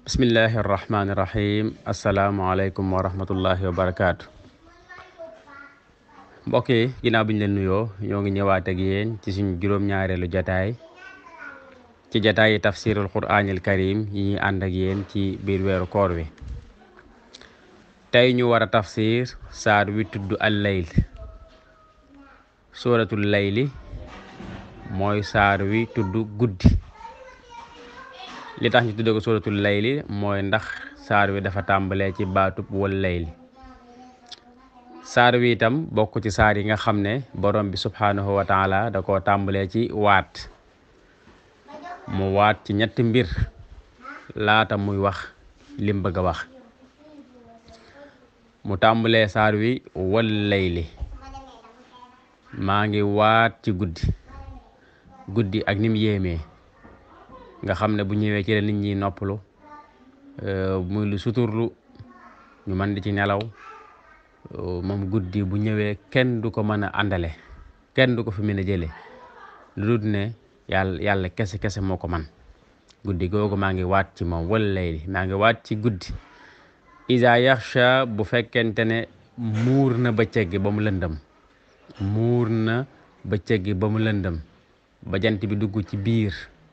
bismillahi irrahmani irrahim asalaamualeykum wa rahmatullahi wa barakaatu. mbokk yi ginnaaw bi ñu leen nuyoo ñoo ngi ñëwaat ak yéen ci suñu juróom-ñaareelu jataay ci jataay yi tafsirul quraanil karim yi ñuy ànd ak yéen ci biir weeru koor wi. tey ñu war a tafsir saar wi tudd al layl. suratul layli mooy saar wi tudd guddi. li tax ñu tudde ko suratul layli mooy ndax saar wi dafa tàmbalee ci baatub wal layli. saar wi itam bokk ci saar yi nga xam ne borom bi subhanahu wa taala da koo tàmbalee ci waat. mu waat ci ñetti mbir laata muy wax lim bëgg a wax. mu tàmbalee saar wi wal layli, maa ngi waat ci guddi ak nim yéemee nga xam ne bu ñëwee ci la nit ñi noppalu, muy lu suturlu ñu mën di ci nelaw. moom guddi bu ñëwee kenn du ko mën a àndale, kenn du ko fi mën a jële lu dul ne yàlla kese moo ko man. guddi googu maa ngi waat ci moom wal layli, maa ngi waat ci guddi. isa yaxsha, bu fekkente ne muur na bëccëg gi ba mu lëndëm, muur na bëccëg gi ba mu lëndëm ba jant bi dugg ci biir.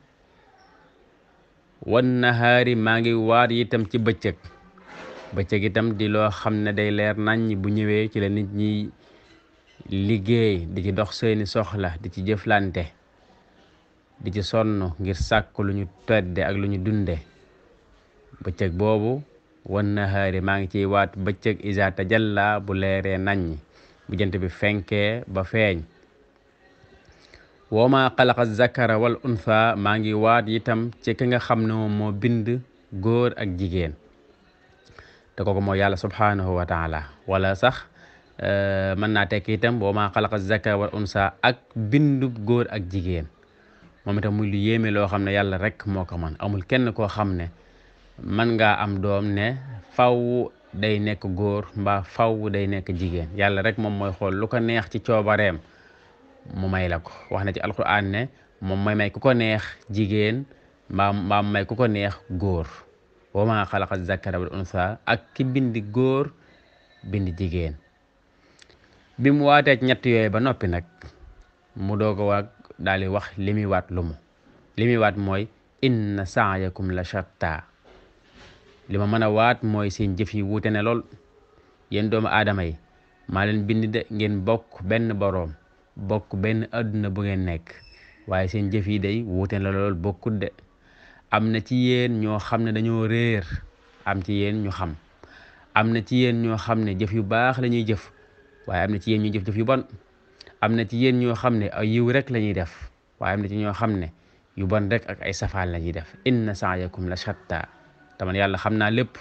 wan nahaari, maa ngi waat itam ci bëccëg itam di loo xam ne day leer naññ. bu ñëwee ci la nit ñi liggéey, di ci dox seeni soxla, di ci jëflante, di ci sonn ngir sàkk lu ñu tedde ak lu ñu dunde. bëccëg boobu wan nahaari, maa ngi ciy waat bëccëg isa tajalla, bu leeree naññ, bu jant bi fenkee ba feeñ. wa ma xalaqa zakara wal untha, maa ngi waat itam ci ki nga xam ne moom moo bind góor ak jigéen, te kooku mooy yàlla subhanahu wa taala. wala sax mën naa tekk itam wa ma xalaqa zakara wal untha ak bindub góor ak jigéen. moom itam muy lu yéeme loo xam ne yàlla rek moo ko man. amul kenn koo xam ne mën ngaa am doom ne faw day nekk góor mbaa faw day nekk jigéen. yàlla rek moom mooy xool lu ko neex ci coobareem mu may la ko. wax na ci alquran ne moom mooy may ku ko neex jigéen mbaa may ku ko neex góor. wa ma xalaqa zakara wal unsa, ak ki bindi góor bindi jigéen. bi mu waatee ci ñett yooyu ba noppi nag mu doog a waag daal di wax li muy waat lu mu li muy waat mooy inna sa'yakum la shatta. li ma mën a waat mooy seen jëf yi wuute ne lool. yéen doomu aadama yi maa leen bind de ngeen bokk benn boroom, bokk benn adduna bu ngeen nekk, waaye seen jëf yi day wuute na lool, bokkut de. am na ci yéen ñoo xam ne dañoo réer, am ci yéen ñu xam. am na ci yéen ñoo xam ne jëf yu baax la ñuy jëf, waaye am na ci yéen ñu jëf yu bon. am na ci yéen ñoo xam ne ay yiw rek la ñuy def, waaye am na ci ñoo xam ne yu bon rek ak ay safaan la ñuy def. inna sa'yakum la shatta. taman yàlla xam naa lépp,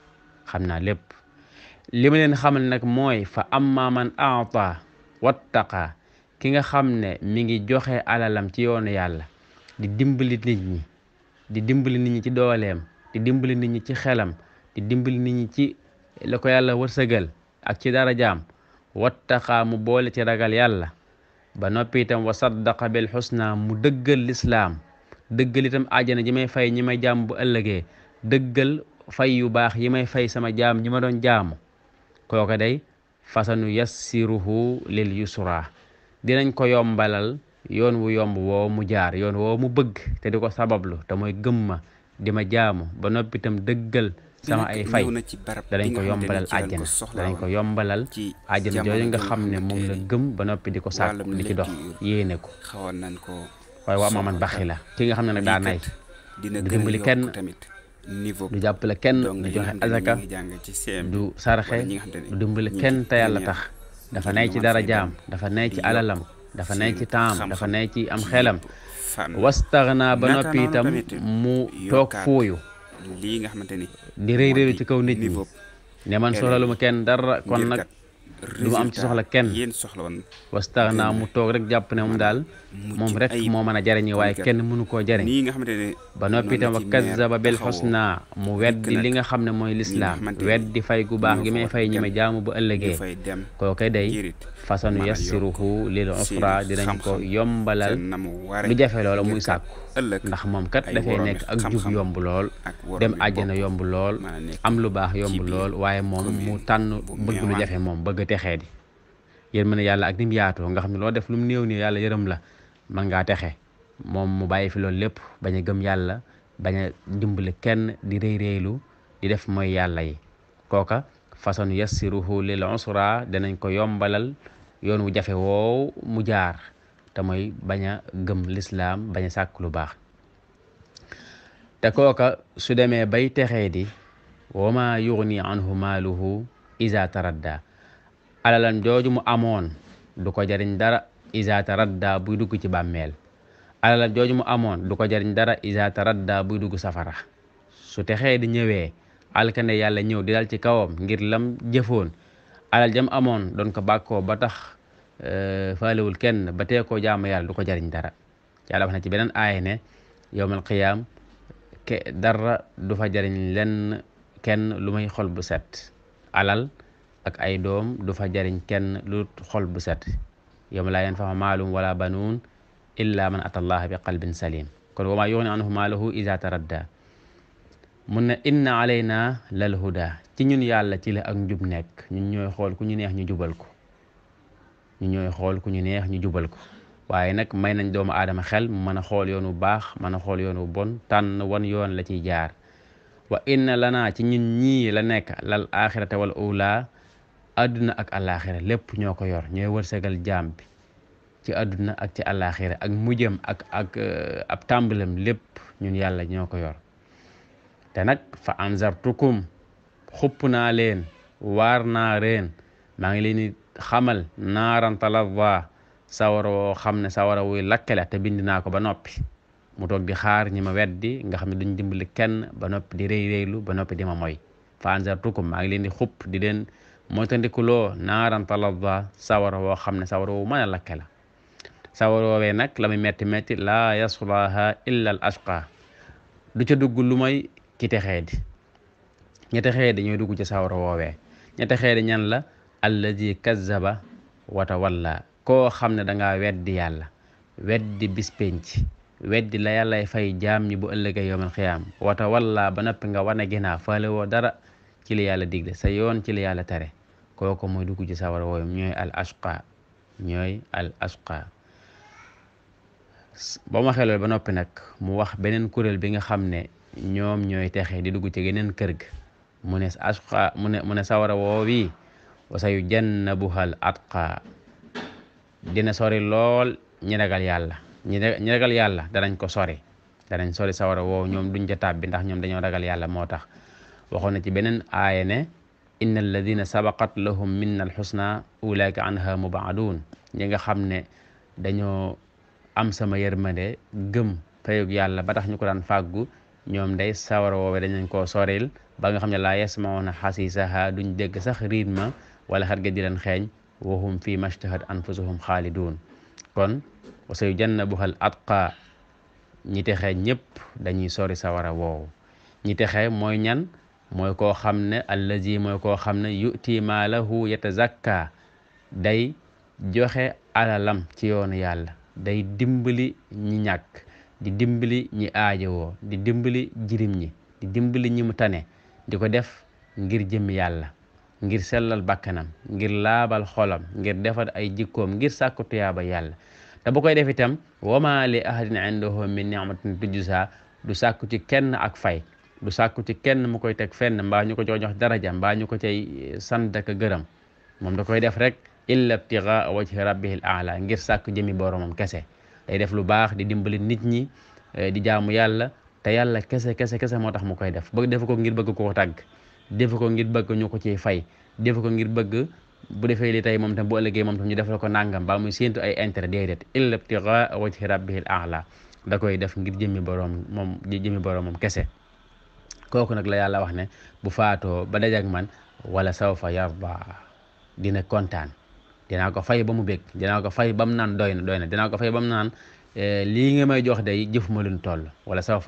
li ma leen xamal nag mooy fa amma man aata wattaqa, ki nga xam ne mi ngi joxe alalam ci yoonu yàlla, di dimbali nit ñi ci dooleem, di dimbali nit ñi ci xelam, di dimbali nit ñi ci la ko yàlla wërsëgal ak ci darajaam. wattaqa, mu boole ci ragal yàlla ba noppi itam wa saddaqa bil husna, mu dëggal lislaam, dëggal itam àjjana ji may fay ñi may jaam bu ëllëgee, dëggal fay yu baax yi may fay sama jaam ñi ma doon jaamu. kooka day fasanu yassiruhu lil yusra, dinañ ko yombalal yoon wu yomb woo mu jaar, yoon woo mu bëgg te di ko sabablu, te mooy gëmma di ma jaamu ba noppi itam dëggal sama ay fay. danañ ko yombalal àjjana, danañ ko yombalal àjjana jooju nga xam ne moom la gëm ba noppi di ko sàkk di ci dox yéene ko. waaye waa man baxi la, ki nga xam ne nag daa nay, du dimbali kenn, du jàppale kenn, du joxe azaka, du sarxe, du dimbali kenn te yàlla tax. dafa nay ci dara jaam, dafa nay ci alalam, dafa nay ci taam, dafa nay ci am xelam. wastaghna, ba noppi itam mu toog fooyu di rëy ci kaw nit ñi ne man soxlalu ma kenn dara, kon nag du ma am ci soxla kenn. wastaghna, mu toog rek jàpp ne moom daal moom rek moo mën a jariñi waaye kenn mënu koo jariñ. ba noppi itam wa kazzaba bil husna, mu weddi li nga xam ne mooy lislaam, weddi fay gu baax gi may fay ñi ma jaamu bu ëllëgee. kooke day fasanu yassiruhu lil usra dinañ ko yombalal lu jafe loola muy sàkku ndax moom kat dafay nekk ak jub yomb lool dem àjjana yomb lool am lu baax yomb lool waaye moom mu tànn bëgg lu jafe moom bëgg texee di yërmande yàlla ak ni mu yaatoo nga xam ne loo def lu mu néew nii yàlla yërëm la man ngaa texe moom mu bàyyi fi loolu lépp bañ a gëm yàlla bañ a dimbali kenn di rëy rëylu di def mooy yàlla yi kooka façon yassiruhu lil usra danañ ko yombalal yoon wu jafe woow mu jaar te mooy bañ a gëm lislaam bañ a sàkk lu baax te kooka su demee bay texee di wa ma yugni anhu maaluhu iza taradda alalam jooju mu amoon du ko jariñ dara iza taradda buy dugg ci bàmmeel alalam jooju mu amoon du ko jariñ dara iza taradda buy dugg safara su texee di ñëwee alkande yàlla ñëw di dal ci kawam ngir lam jëfoon alal jam amoon doon ko bàkkoo ba tax faalewul kenn ba tee koo jaamu yàlla du ko jariñ dara yàlla wax na ci beneen aaya ne yowmal qiyaam dara du fa jariñ lenn kenn lu may xol bu set alal ak ay doom du fa jariñ kenn lu xol bu set yawma laa yanfa'u maalun wala banuun illa man ata allaha bi qalbin salim kon wa maa yughni anhu maaluhu iza taradda mun na inna alayna lal huda ci ñun yàlla ci la ak njub nekk ñun ñooy xool ku ñu neex ñu jubal ko ñun ñooy xool ku ñu neex ñu jubal ko waaye nag may nañ doomu aadama xel mu mën a xool yoon wu baax mën a xool yoon wu bon tànn wan yoon la ciy jaar wa inna lana ci ñun ñii la nekk lal axirata wal ula àdduna ak alaxira lépp ñoo ko yor ñooy wërsëgal jaam bi ci àdduna ak ci alaxira ak mujjam ak ab tàmbalam lépp ñun yàlla ñoo ko yor te nag fa anzartukum xupp naa leen waar naa leen maa ngi leen di xamal naaran talazza sawara woo xam ne sawara wuy lakkale te bind naa ko ba noppi mu toog di xaar ñi ma weddi nga xam ne duñ dimbali kenn ba noppi di rëy rëylu ba noppi di ma moy fa anzartukum maa ngi leen di xupp di leen moytandikuloo naaran talazza sawara woo xam ne sawara wu mën a lakke la sawara woowee nag la muy metti metti laa yaslaha illa al ashqa du ca dugg lu may ki texee di ña texee di ñooy dugg ci sawara woowee ña texee di ñan la alladi kazzaba wa tawalla koo xam ne dangaa weddi yàlla weddi bis penc weddi la yàllay fay jaam ñi bu ëllëgee yawmal xiyaam wa tawalla ba noppi nga wane ginnaaw faale woo dara ci li yàlla digle sa yoon ci li yàlla tere kooku mooy dugg ci sawara woowu ñooy al ashqa ñooy al ashqa ba mu waxee loolu ba noppi nag mu wax beneen kuréel bi nga xam ne ñoom ñooy texe di dugg ci geneen kër ga mu ne ashqa mu ne sawara woowi wa sa yujannabuha al atqa dina sori lool ñi ragal yàlla ñi ragal yàlla danañ ko sori danañ sori sawara woowu ñoom duñ ca tàbbi ndax ñoom dañoo ragal yàlla moo tax waxoon na ci beneen aaya ne inna alladina sabaqat lahum minna alxusna ulaika anha mubaadun ñi nga xam ne dañoo am sama yërmande gëm fayug yàlla ba tax ñu ko daan fàggu ñoom day sawara woowe dañañ koo soril ba nga xam ne laa yasmauna xasisaha duñ dégg sax riit ma wala xat ga di leen xeeñ wahum fi mashtahat anfusuhum xaalidun kon wa sayujannabuha al atqa ñi texe ñëpp dañuy sori sawara woowu ñi texe mooy ñan mooy koo xam ne allazi mooy koo xam ne yu'ti maalahu yatazakka day joxe alalam ci yoonu yàlla day dimbali ñi ñàkk di dimbali ñi aajowoo di dimbali jirim ñi di dimbali ñi mu tane di ko def ngir jëm yàlla ngir sellal bakkanam ngir laabal xolam ngir defar ay jikkoom ngir sàkku tuyaaba yàlla te bu koy def itam wama li ahadin indahu min ni'matin tujza du sàkku ci kenn ak fay du sàkku ci kenn mu koy teg fenn mbaa ñu ko jox daraja mbaa ñu ko cay sant ak gërëm moom da koy def rek illa ibtigaa wajhi rabbihil a'la ngir sàkku jëmi boromam kese day def lu baax di dimbali nit ñi di jaamu yàlla te yàlla kese moo tax mu koy def bëgg def ko ngir bëgg koo tàgg def ko ngir bëgg ñu ko ciy fay def ko ngir bëgg bu defee li tey moom tam bu ëllëgee moom tam ñu defal ko nangam ba muy séentu ay intérêt déedéet illa ibtigaa wajhi rabbihil a'la da koy def ngir jëmi boromam kese kooku nag la yàlla wax ne bu faatoo ba dajak man wala sawfa yarda dina kontaan dinaa ko fay ba mu bég dinaa ko fay ba mu naan doy na dinaa ko fay ba mu naan lii nga may jox day jëf ma luñ toll wala sawfa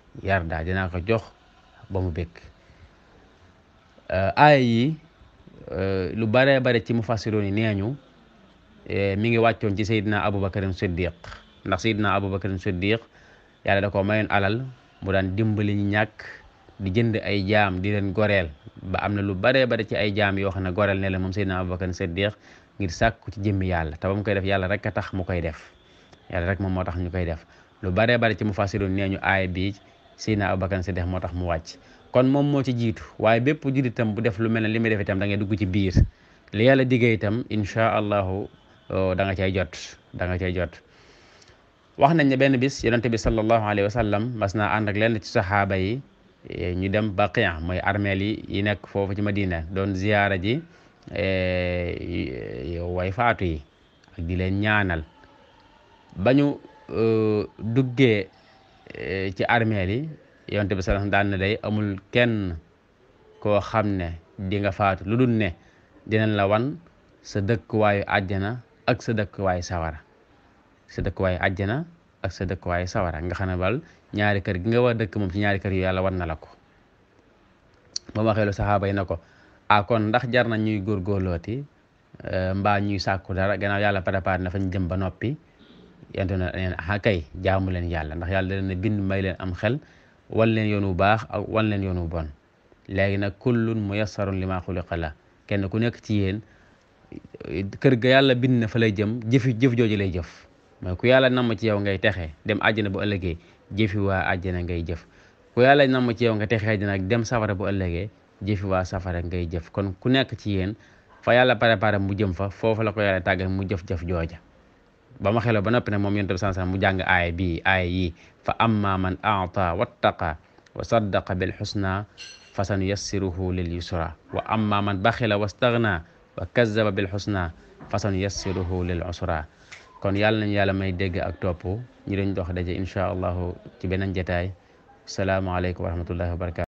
yarda dinaa ko jox ba mu bég aaya yi lu baree bare ci mufassiroon yi nee ñu mi ngi wàccoon ci Seydina Abubakarin Siddiq ndax Seydina Abubakarin Siddiq yàlla da ko mayoon alal mu daan dimbali ñi ñàkk di jënd ay jaam di leen goreel ba am na lu baree bare ci ay jaam yoo xam ne goreel ne la moom Seydina Abubakarin Siddiq ngir sàkku ci jëmmi yàlla te ba mu koy def yàlla rek a tax mu koy def yàlla rek moom moo tax ñu koy def lu baree bare ci mufassiroon nee ñu aaya bi Seydina Abubakarin Siddiq moo tax mu wàcc kon moom moo ci jiitu waaye bépp jullit itam bu def lu mel ne li muy def itam da ngay dugg ci biir li yàlla diggee itam inchaa allahu da nga cay jot wax nañ ne benn bis yonente bi sallallahu alayhi wa sallam mas naa ànd ak lenn ci saxaaba yi ñu dem Baqi' mooy armeel yi nekk foofu ci Madina doon ziyaara ji way faatu yi ak di leen ñaanal ba ñu duggee ci armeel yi yonente bi sallallahu daan na day amul kenn koo xam ne di nga faatu lu dul ne dinañ la wan sa dëkkuwaayu àjjana ak sa dëkkuwaayu sawara nga xam ne bal ñaari kër gi nga war dëkk moom ci ñaari kër yu yàlla wan na la ko ba ma xeelu saxaaba yi na ko kon ndax jar na ñuy góorgóorlooti mbaa ñuy sàkku dara gannaaw yàlla préparé na fa ñu jëm ba noppi yonte na neen kay jaamu leen yàlla ndax yàlla da leen bind may leen am xel wan leen yoon wu baax ak wan leen yoon wu bon léegi nag kullun muyassarun lima xuliqa la kenn ku nekk ci yéen kër ga yàlla bind na fa lay jëm jëf jooju lay jëf mais ku yàlla namm ci yow ngay texe dem àjjana bu ëllëgee jëfi waa àjjana ngay jëf ku yàlla namm ci yow nga texee dina dem safara bu ëllëgee jëfi waa safara ngay jëf kon ku nekk ci yéen fa yàlla préparé mu jëm fa foofu la ko yàlla tàggal mu jëf-jëf jooja ba ma xeloo ba noppi nag moom yonent bi sallallahu alayhi wasallam mu jàng aaya yi fa amma man a'ta wattaqa wa saddaqa bil husna fa sanuyassiruhu lil yusra wa amma man baxila wastaghna wa kazzaba bil husna fa sanuyassiruhu lil usra kon yàlla nañu yàlla may dégg ak topp ñu doon dox daje insha allahu ci beneen jotaay assalaamu aleykum wa rahmatullahi wa barakatu